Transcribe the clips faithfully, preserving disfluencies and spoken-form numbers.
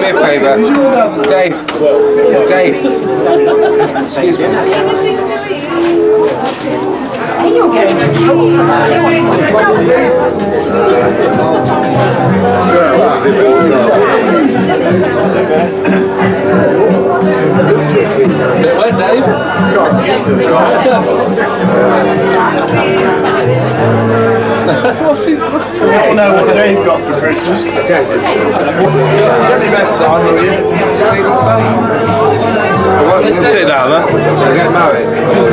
me a favour. Dave. Dave. Excuse me. Hey, you're getting into trouble for that. Bit wet, Dave? What's he, what's he I don't know what Dave got for Christmas. Really best time, will you? Let's sit down there. Get married.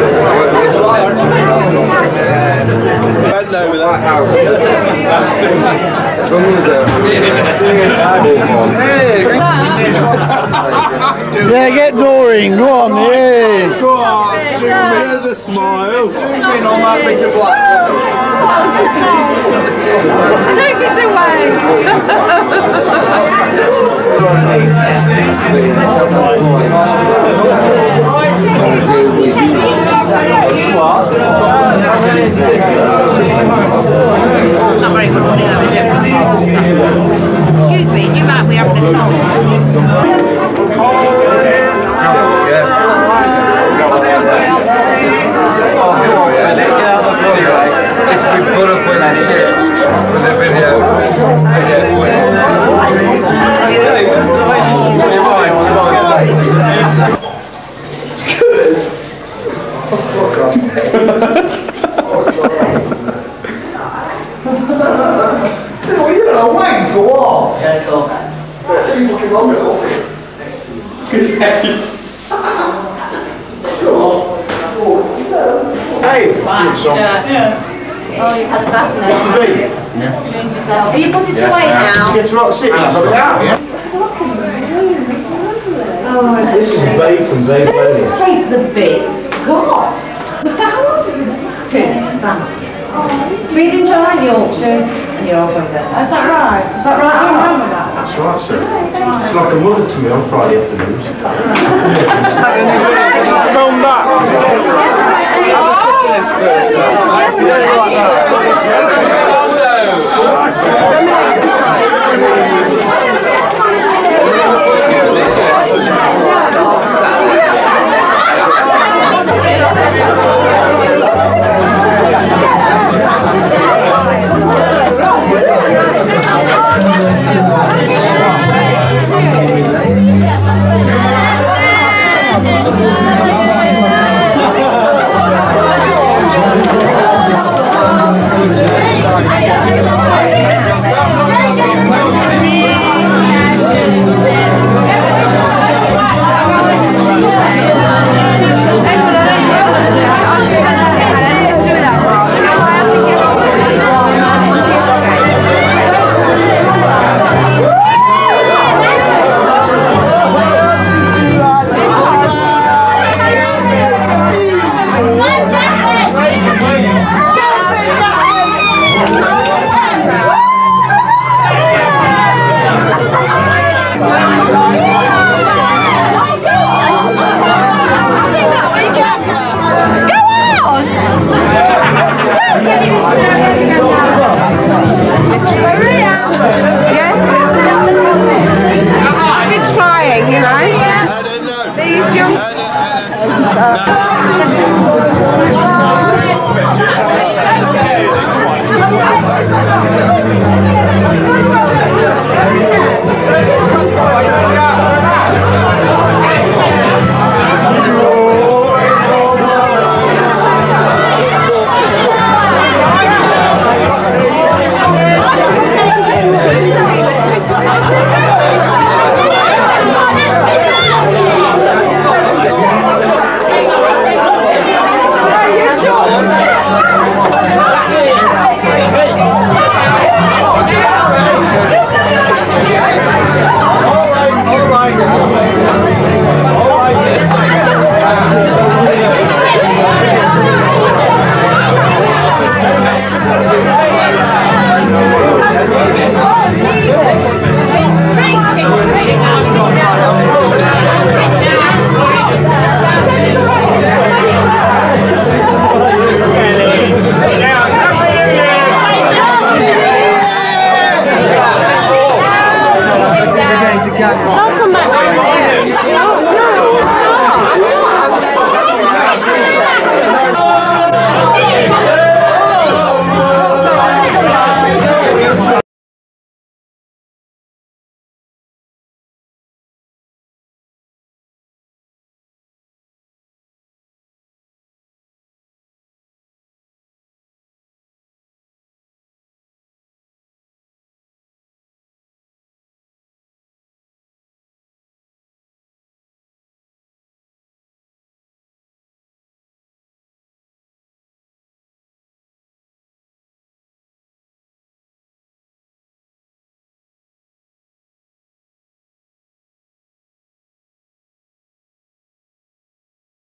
Bend over that house. Yeah, get Doreen, go on, yeah. Go on, zoom in with a smile. Zoom in on that bit of black. Take it away! Not very good money though, is it? Excuse me, do you mind we having a talk? It's been put up with that shit with the video. Video footage. Well, you're gonna wait for what? Yeah, cool. You fucking long it all. Good day. Come on. Hey, it's fine. Oh, you've had a bath now. What's the beat? Are you putting to away now? You get to rock sitting now, yeah? Oh, This is a bait from Dave Lady. take the bits. God. So how old is it? Two. Sam. Feeding John Yorkshires and you're off with it. Is that right? Is that right? I remember that. That's right, sir. It's like a mother to me on Friday afternoons. Come back. Don't come back. No, no.